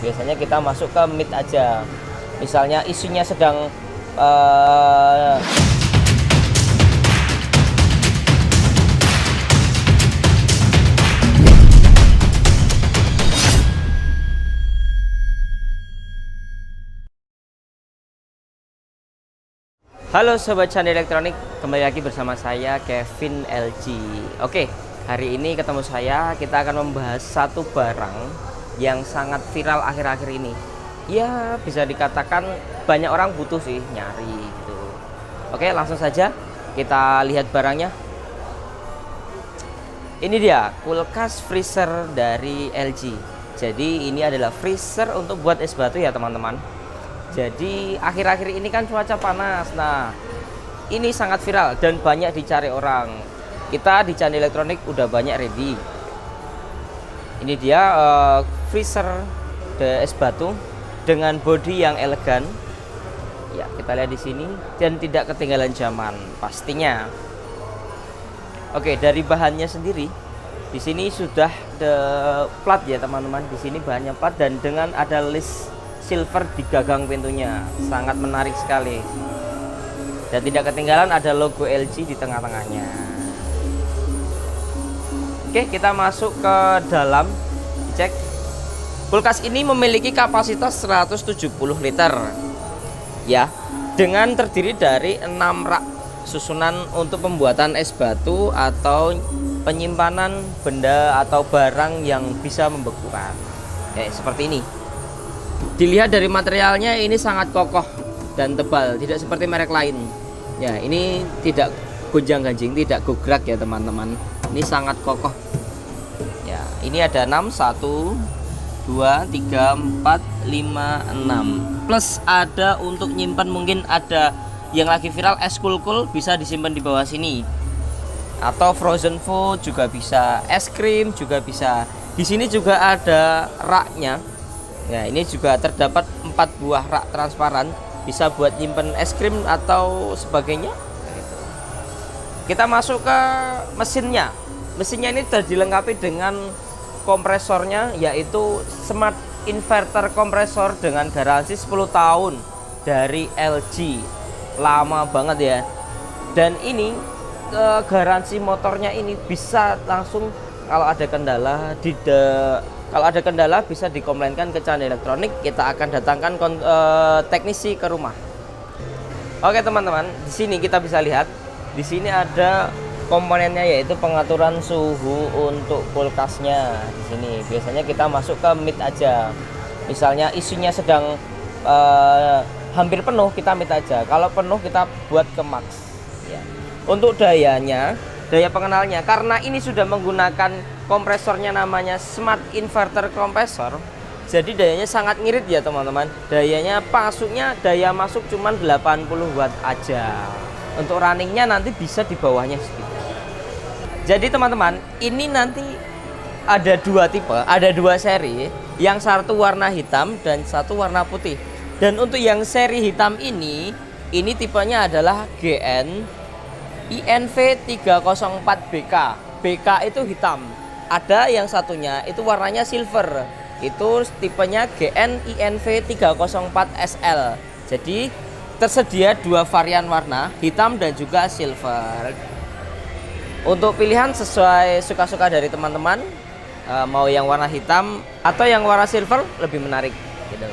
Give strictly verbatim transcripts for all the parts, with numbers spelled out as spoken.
Biasanya kita masuk ke mid aja. Misalnya isunya sedang uh, halo sobat Candi Elektronik, kembali lagi bersama saya Kevin L G. Oke, hari ini ketemu saya, kita akan membahas satu barang yang sangat viral akhir-akhir ini. Ya, bisa dikatakan banyak orang butuh sih, nyari gitu. Oke, langsung saja kita lihat barangnya. Ini dia, kulkas freezer dari L G. Jadi ini adalah freezer untuk buat es batu ya teman-teman. Jadi akhir-akhir ini kan cuaca panas. Nah, ini sangat viral dan banyak dicari orang. Kita di Candi Elektronik udah banyak ready. Ini dia uh, freezer de es batu dengan body yang elegan. Ya, kita lihat di sini dan tidak ketinggalan zaman pastinya. Oke, dari bahannya sendiri di sini sudah the plat ya teman-teman. Di sini bahannya plat dan dengan ada list silver di gagang pintunya, sangat menarik sekali. Dan tidak ketinggalan ada logo L G di tengah-tengahnya. Oke, kita masuk ke dalam, dicek. Kulkas ini memiliki kapasitas seratus tujuh puluh liter ya, dengan terdiri dari enam rak susunan untuk pembuatan es batu atau penyimpanan benda atau barang yang bisa membekukan. Ya, seperti ini. Dilihat dari materialnya, ini sangat kokoh dan tebal, tidak seperti merek lain. Ya, ini tidak gonjang-ganjing, tidak gograk ya teman-teman. Ini sangat kokoh. Ya, ini ada enam, satu, dua, tiga, empat, lima, enam. Plus ada untuk nyimpan, mungkin ada yang lagi viral es kul-kul bisa disimpan di bawah sini. Atau frozen food juga bisa, es krim juga bisa. Di sini juga ada raknya. Ya, ini juga terdapat empat buah rak transparan, bisa buat nyimpen es krim atau sebagainya. Kita masuk ke mesinnya. Mesinnya ini sudah dilengkapi dengan kompresornya, yaitu smart inverter kompresor dengan garansi sepuluh tahun dari L G. Lama banget ya. Dan ini eh, garansi motornya ini bisa langsung kalau ada kendala di de Kalau ada kendala bisa dikomplainkan ke Candi Elektronik, kita akan datangkan uh, teknisi ke rumah. Oke teman-teman, di sini kita bisa lihat, di sini ada komponennya yaitu pengaturan suhu untuk kulkasnya. Di sini biasanya kita masuk ke mid aja. Misalnya isunya sedang uh, hampir penuh, kita mid aja. Kalau penuh kita buat ke max. Ya. Untuk dayanya, daya pengenalnya, karena ini sudah menggunakan kompresornya namanya smart inverter kompresor, jadi dayanya sangat ngirit ya teman-teman. Dayanya masuknya daya masuk cuma delapan puluh watt aja. Untuk runningnya nanti bisa di bawahnya segitu. Jadi teman-teman, ini nanti ada dua tipe, ada dua seri, yang satu warna hitam dan satu warna putih. Dan untuk yang seri hitam ini, ini tipenya adalah G N I N V tiga nol empat B K. B K itu hitam. Ada yang satunya itu warnanya silver, itu tipenya G N I N V tiga nol empat S L. Jadi tersedia dua varian warna, hitam dan juga silver. Untuk pilihan sesuai suka-suka dari teman-teman, e, mau yang warna hitam atau yang warna silver lebih menarik gitu.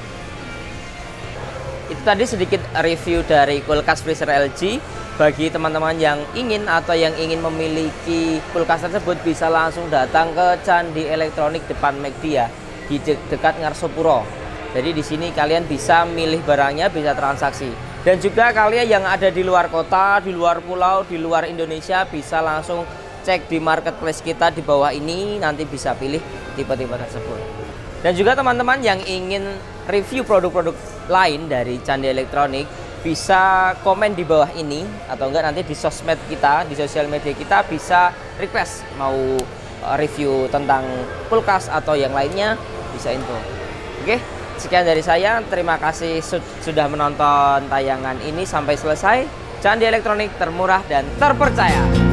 Itu tadi sedikit review dari kulkas freezer L G. Bagi teman-teman yang ingin atau yang ingin memiliki kulkas tersebut, bisa langsung datang ke Candi Elektronik depan M C D ya, di de dekat Ngarsopuro. Jadi di sini kalian bisa milih barangnya, bisa transaksi. Dan juga kalian yang ada di luar kota, di luar pulau, di luar Indonesia, bisa langsung cek di marketplace kita di bawah ini, nanti bisa pilih tipe-tipe tersebut. Dan juga teman-teman yang ingin review produk-produk lain dari Candi Elektronik, bisa komen di bawah ini, atau enggak nanti di sosmed kita, di sosial media kita bisa request mau review tentang kulkas atau yang lainnya, bisa info. Oke, sekian dari saya, terima kasih sudah menonton tayangan ini sampai selesai. Candi Elektronik termurah dan terpercaya.